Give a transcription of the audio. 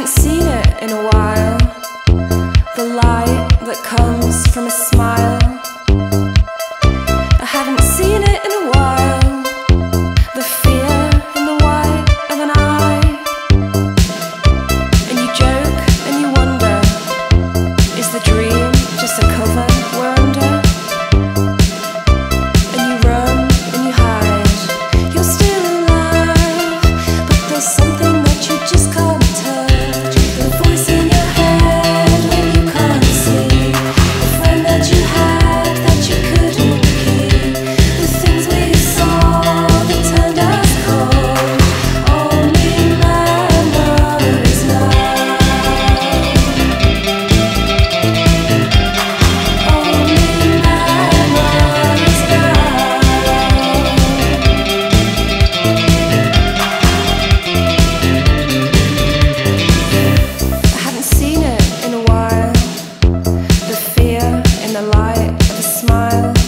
haven't seen it in a while. The light that comes from a smile. I haven't seen it in a while. The fear in the white of an eye. And you joke and you wonder, is the dream just a cover we're under? And you run and you hide. You're still alive, but there's something that you just can't touch. The voice in your head when you can't sleep. The friend that you had that you couldn't keep. The things we saw that turned us cold. Only memories now. Only memories now. I haven't seen it in a while. The fear in the light of a smile.